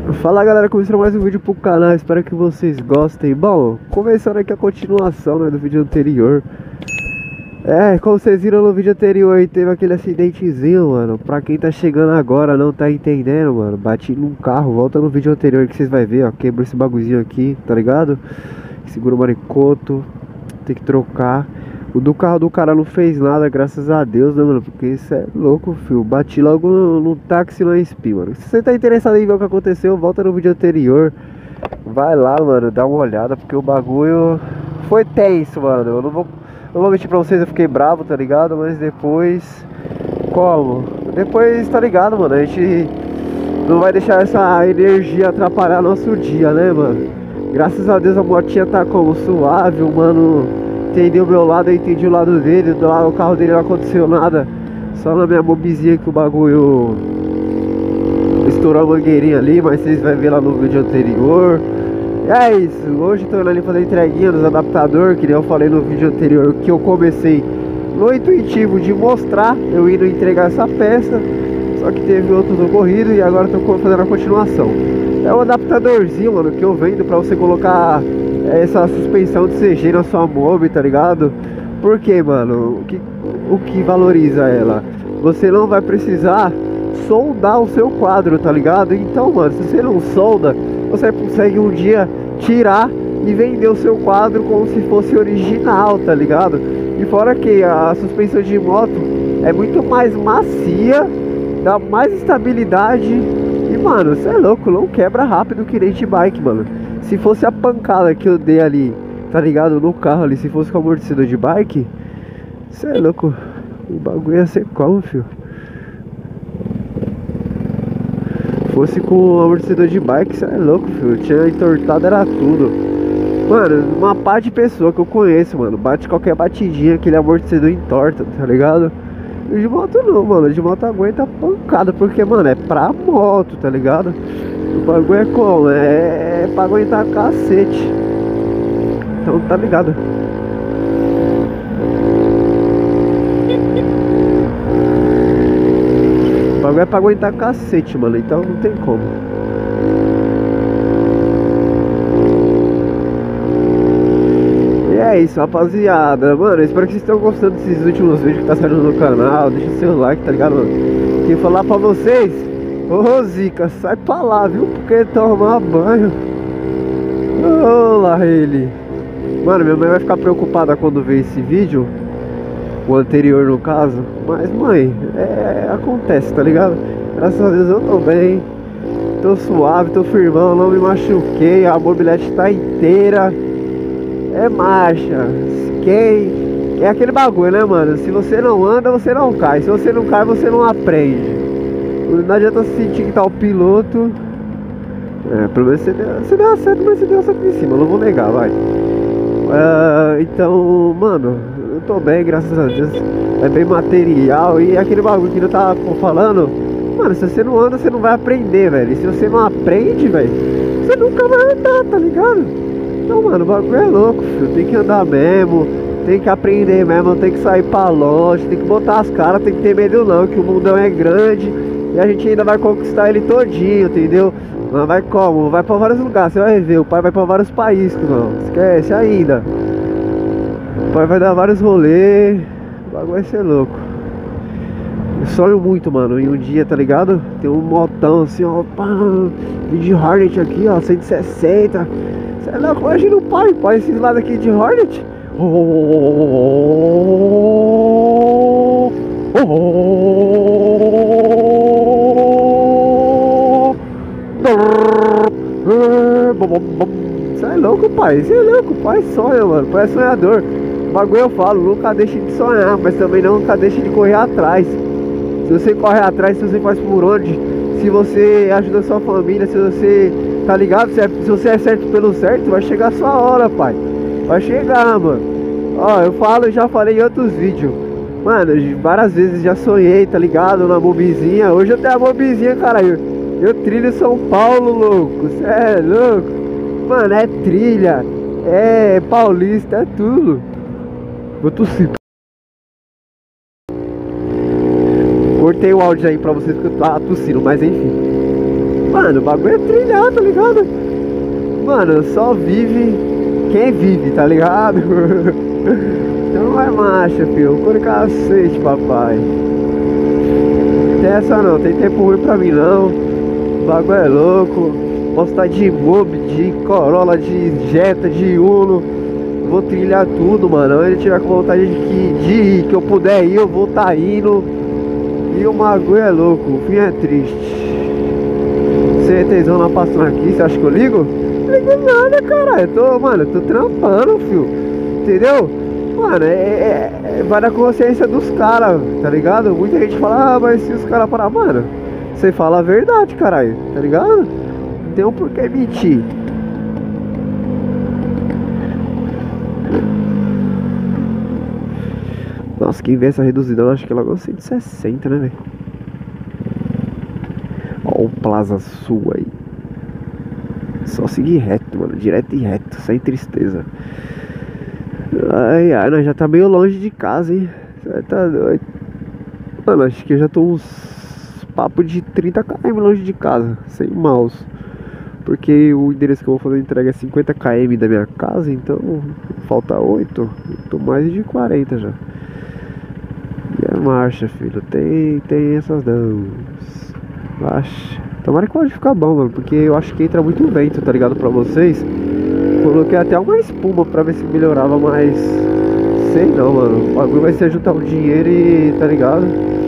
Fala galera, começando mais um vídeo pro canal, espero que vocês gostem. Bom, começando aqui a continuação, né, do vídeo anterior. Como vocês viram no vídeo anterior aí, teve aquele acidentezinho, mano. Pra quem tá chegando agora, não tá entendendo, mano, bati num carro. Volta no vídeo anterior que vocês vai ver, ó. Quebrou esse bagulhozinho aqui, tá ligado? Segura o maricoto, tem que trocar. O do carro do cara não fez nada, graças a Deus, né, mano? Porque isso é louco, filho. Bati logo no táxi no SP, mano. Se você tá interessado em ver o que aconteceu, volta no vídeo anterior. Vai lá, mano, dá uma olhada, porque o bagulho foi tenso, mano. Eu não vou mentir pra vocês, eu fiquei bravo, tá ligado? Mas depois... Como? Depois, tá ligado, mano? A gente não vai deixar essa energia atrapalhar nosso dia, né, mano? Graças a Deus a motinha tá como? Suave, o mano... Entendi o meu lado, eu entendi o lado dele. Do lado do carro dele não aconteceu nada. Só na minha mobizinha que o bagulho estourou a mangueirinha ali. Mas vocês vão ver lá no vídeo anterior. E é isso, hoje tô indo ali fazer entreguinha nos adaptadores. Que nem eu falei no vídeo anterior, que eu comecei no intuitivo de mostrar eu indo entregar essa peça. Só que teve outros ocorridos e agora tô fazendo a continuação. É um adaptadorzinho, mano, que eu vendo pra você colocar essa suspensão de CG na sua mob, tá ligado? Porque, mano, o que valoriza ela? Você não vai precisar soldar o seu quadro, tá ligado? Então, mano, se você não solda, você consegue um dia tirar e vender o seu quadro como se fosse original, tá ligado? E fora que a suspensão de moto é muito mais macia, dá mais estabilidade e, mano, você é louco, não quebra rápido que nem de bike, mano. Se fosse a pancada que eu dei ali, tá ligado, no carro ali, se fosse com amortecedor de bike, cê é louco, o bagulho ia ser como, filho? Fosse com amortecedor de bike, cê é louco, filho, tinha entortado, era tudo. Mano, uma pá de pessoa que eu conheço, mano, bate qualquer batidinha, aquele amortecedor entorta, tá ligado? E de moto não, mano, de moto aguenta pancada, porque, mano, é pra moto, tá ligado? O bagulho é como? É pra aguentar cacete. Então tá ligado. O bagulho é pra aguentar cacete, mano. Então não tem como. E é isso, rapaziada. Mano, eu espero que vocês estejam gostando desses últimos vídeos que tá saindo no canal. Deixa seu like, tá ligado, mano? Queria falar pra vocês. Ô Rosica, sai pra lá, viu? Porque tomar banho. Olá ele. Mano, minha mãe vai ficar preocupada quando ver esse vídeo. O anterior no caso. Mas mãe, acontece, tá ligado? Graças a Deus eu tô bem. Tô suave, tô firmão, não me machuquei. A mobilete tá inteira. É marcha. Quem... É aquele bagulho, né, mano? Se você não anda, você não cai. Se você não cai, você não aprende. Não adianta sentir que tá o piloto. Pelo menos você deu acerto, mas você deu acerto em cima, não vou negar, vai. Então, mano, eu tô bem, graças a Deus. É bem material. E aquele bagulho que eu tava falando, mano, se você não anda, você não vai aprender, velho. E se você não aprende, velho, você nunca vai andar, tá ligado? Então, mano, o bagulho é louco, filho. Tem que andar mesmo, tem que aprender mesmo, tem que sair pra longe, tem que botar as caras, tem que ter medo não, que o mundão é grande. E a gente ainda vai conquistar ele todinho, entendeu? Mas vai como? Vai pra vários lugares, você vai ver. O pai vai pra vários países, não. Esquece ainda. O pai vai dar vários rolês. O bagulho vai ser louco. Eu sonho muito, mano. Em um dia, tá ligado? Tem um motão assim, ó. Pá, de Hornet aqui, ó. 160. Você é louco? Imagina o pai. Esses lados aqui de Hornet. Você é louco, pai. Você é louco, pai sonha, mano. Pai é sonhador. O bagulho eu falo, nunca deixe de sonhar, mas também nunca deixe de correr atrás. Se você corre atrás, se você faz por onde, se você ajuda a sua família, se você, tá ligado? Se você é certo pelo certo, vai chegar a sua hora, pai. Vai chegar, mano. Ó, eu falo, já falei em outros vídeos. Mano, várias vezes já sonhei, tá ligado? Na mobizinha. Hoje eu tenho a mobizinha, caralho. Eu trilho São Paulo, louco. Cê é louco. Mano, é trilha. É paulista, é tudo. Vou tossir. Cortei o áudio aí pra vocês que eu tava tossindo, mas enfim. mano, o bagulho é trilhar, tá ligado? Mano, só vive quem vive, tá ligado? Então vai marcha, filho. Por cacete, papai. Tem essa não, tem tempo ruim pra mim não. O bagulho é louco. Posso estar de Mobi, de Corolla, de Jetta, de Uno. Vou trilhar tudo, mano. Onde eu tiver com vontade de ir, que eu puder ir, eu vou estar indo. E o bagulho é louco, o fim é triste. CTzão na passando aqui, você acha que eu ligo? Não ligo nada, caralho. Mano, eu tô trampando, filho. Entendeu? Mano, vai na consciência dos caras, tá ligado? Muita gente fala, ah, mas se os caras parar, mano, você fala a verdade, caralho, tá ligado? Não tem um porquê mentir. Nossa, quem vê essa reduzida, eu acho que ela gosta de 160, né, velho? Ó o Plaza Sul aí. Só seguir reto, mano, direto e reto, sem tristeza. Ai, ai, nós já tá meio longe de casa, hein? Você tá doido. Mano, acho que eu já tô uns papo de 30 km longe de casa, sem mouse. Porque o endereço que eu vou fazer a entrega é 50 km da minha casa, então falta 8. Eu tô mais de 40 já. E é marcha, filho. Tem essas dãos. Acho. Tomara que pode ficar bom, mano. Porque eu acho que entra muito vento, tá ligado? Pra vocês. Coloquei até uma espuma pra ver se melhorava, mas sei não, mano. O bagulho vai ser juntar um dinheiro e tá ligado?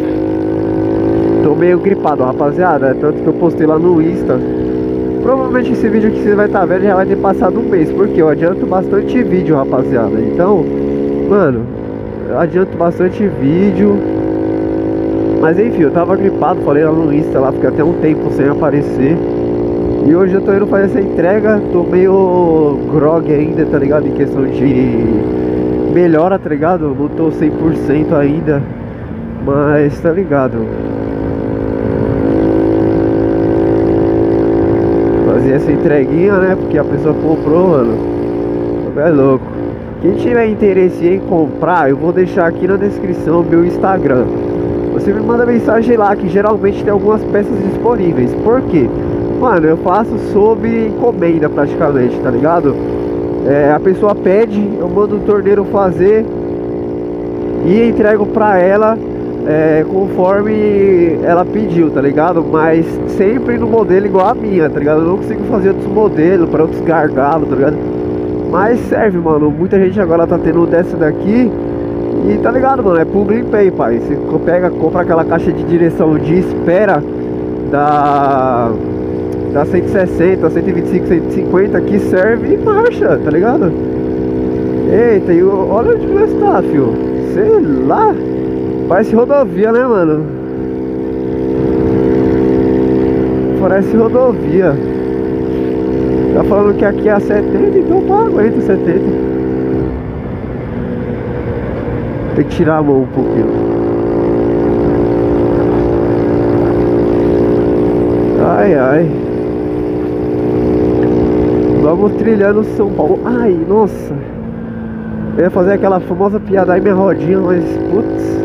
Tô meio gripado, rapaziada. Tanto que eu postei lá no Insta. Provavelmente esse vídeo que você vai estar vendo já vai ter passado um mês. Porque eu adianto bastante vídeo, rapaziada. Então, mano, eu adianto bastante vídeo. Mas enfim, eu tava gripado, falei lá no Insta, lá fiquei até um tempo sem aparecer. E hoje eu tô indo fazer essa entrega, tô meio grog ainda, tá ligado? Em questão de melhora, tá ligado? Não tô 100% ainda, mas tá ligado? Fazer essa entreguinha, né? Porque a pessoa comprou, mano. É louco. Quem tiver interesse em comprar, eu vou deixar aqui na descrição o meu Instagram. Você me manda mensagem lá, que geralmente tem algumas peças disponíveis. Por quê? Mano, eu faço sob encomenda praticamente, tá ligado? A pessoa pede, eu mando o torneiro fazer e entrego pra ela conforme ela pediu, tá ligado? Mas sempre no modelo igual a minha, tá ligado? Eu não consigo fazer outros modelos para outros gargalos, tá ligado? Mas serve, mano. Muita gente agora tá tendo dessa daqui. E tá ligado, mano? É Public Pay, pai. Você compra aquela caixa de direção de espera da 160, 125, 150 que serve e marcha, tá ligado? Eita, e olha onde nós tá, fio. Sei lá. Parece rodovia, né, mano? Parece rodovia. Tá falando que aqui é a 70, então tá, aguenta 70. Tem que tirar a mão um pouquinho. Ai, ai. Vamos trilhando São Paulo. Ai, nossa. Eu ia fazer aquela famosa piada aí, minha rodinha, mas putz.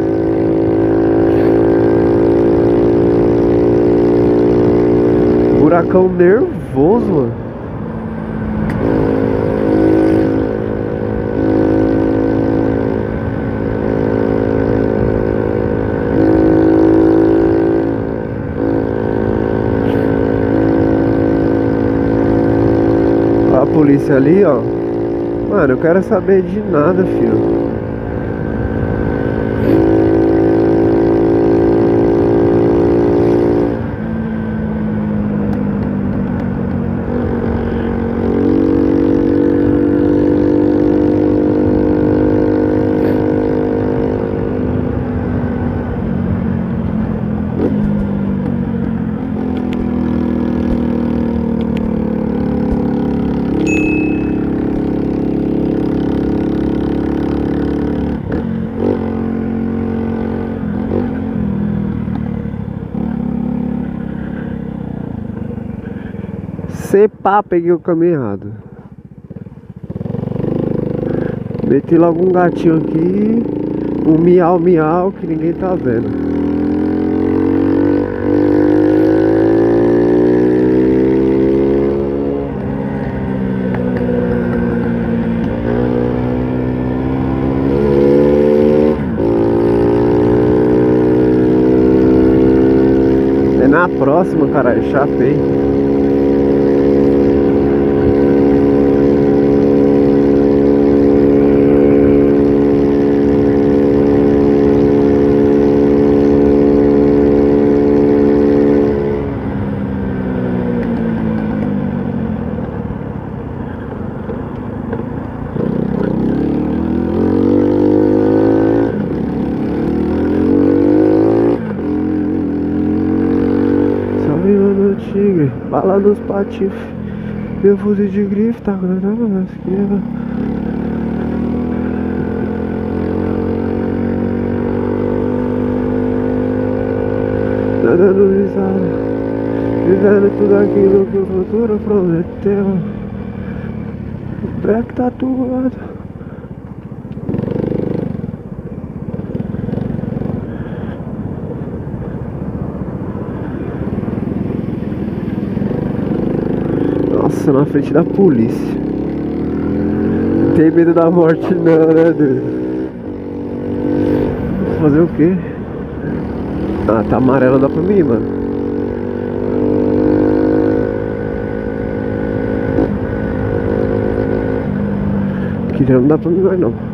Buracão nervoso, mano. A polícia ali, ó. Mano, eu quero saber de nada, filho. Pá, peguei o caminho errado. Meti logo um gatinho aqui. Um miau miau que ninguém tá vendo. próxima, caralho. Chapei. Tigre, bala nos patifes, meu fuzil de grife tá cantando na esquerda. Tá dando risada, vivendo tudo aquilo que o futuro prometeu. O pé que tá tatuado. Nossa, na frente da polícia. Não tem medo da morte não, né, doido? Fazer o quê? Ah, tá amarelo, dá pra mim, mano. Aqui já não dá pra mim mais não.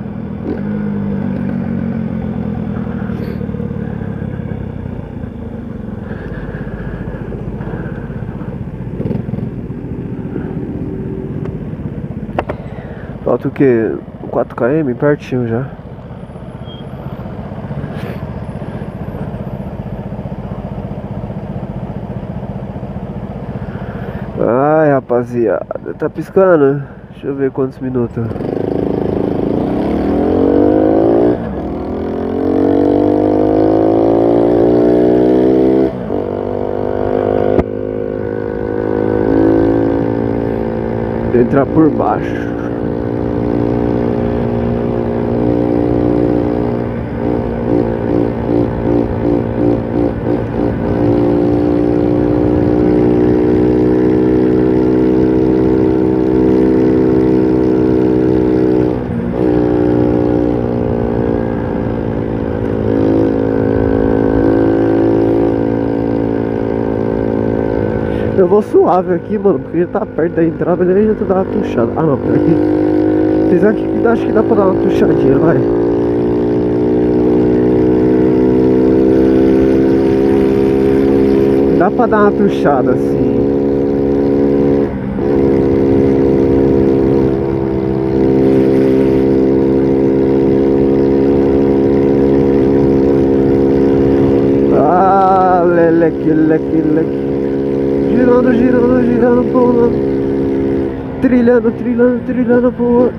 Falta o que? 4 km? Pertinho já. Ai, rapaziada, tá piscando? Deixa eu ver quantos minutos. Vou entrar por baixo. Eu vou suave aqui, mano, porque já tá perto da entrada, né? Já tô dando uma tuchada. Ah, não, pera aqui. Apesar que acho que dá pra dar uma tuchadinha, vai. Dá pra dar uma tuchada assim. Ah, leque, leque, leque. Girando, girando, girando, pulando. Trilhando, trilhando, trilhando, pulando.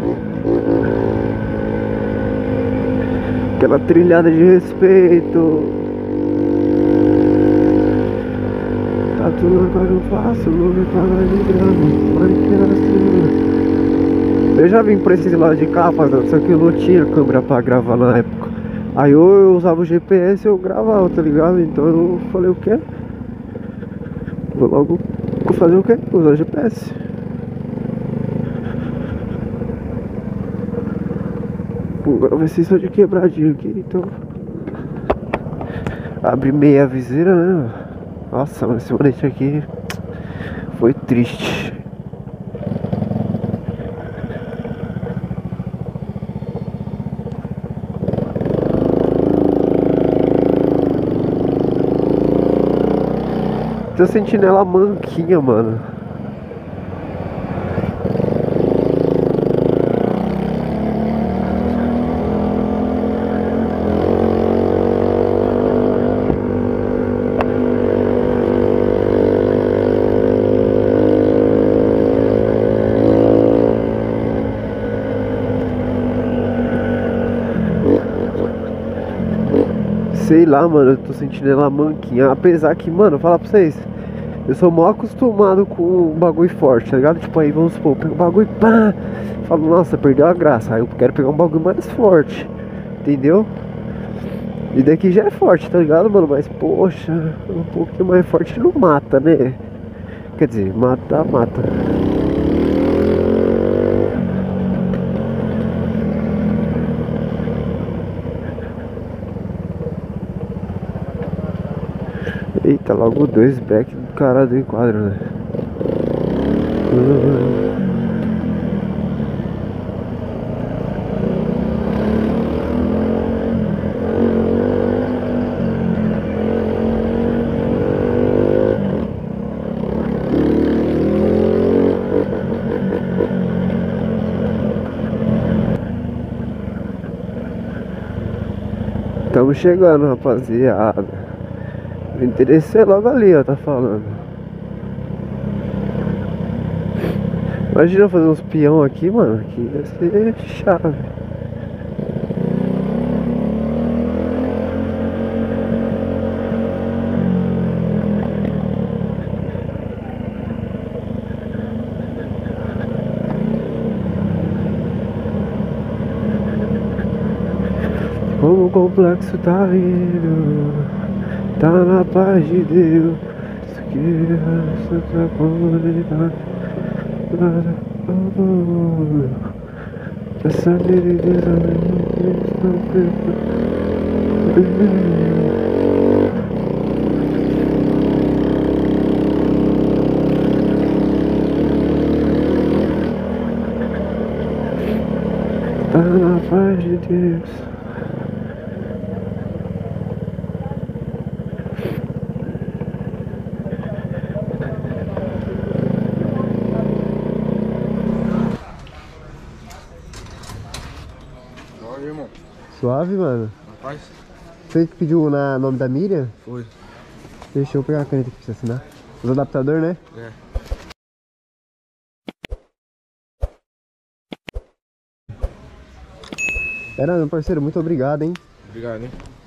Aquela trilhada de respeito. Tá tudo agora eu faço, não me pagar de grama. Vai que assim. Eu já vim pra esse lado de cá, rapaziada, só que eu não tinha câmera pra gravar na época. Aí eu usava o GPS e eu gravava, tá ligado? Então eu falei o quê? Vou logo fazer o quê? Usar GPS. Agora vai ser só de quebradinho aqui, então. Abre meia viseira, né? Nossa, mas esse manete aqui foi triste. Tô sentindo ela manquinha, mano. Sei lá, mano, eu tô sentindo ela manquinha. Apesar que, mano, falar pra vocês, eu sou mal acostumado com um bagulho forte, tá ligado? Tipo, aí vamos supor, pego um bagulho, pá, falo, nossa, perdeu a graça. Aí eu quero pegar um bagulho mais forte, entendeu? E daqui já é forte, tá ligado, mano? Mas, poxa, um pouquinho mais forte não mata, né? Quer dizer, mata, mata. Eita, logo dois back do cara do enquadro, né? Estamos chegando, rapaziada. O interesse é logo ali, ó, tá falando. Imagina fazer uns peão aqui, mano. Aqui ia ser chave. Como o complexo tá indo, tá na paz de Deus. Isso que é Santa Comunidade. Essa delicadeza tá na paz de Deus. Irmão. Suave, mano. Rapaz, Você que pediu na nome da Miriam? foi. Deixa eu pegar a caneta aqui pra você assinar. Os adaptadores, né? É. Era, meu parceiro, muito obrigado, hein? Obrigado, hein?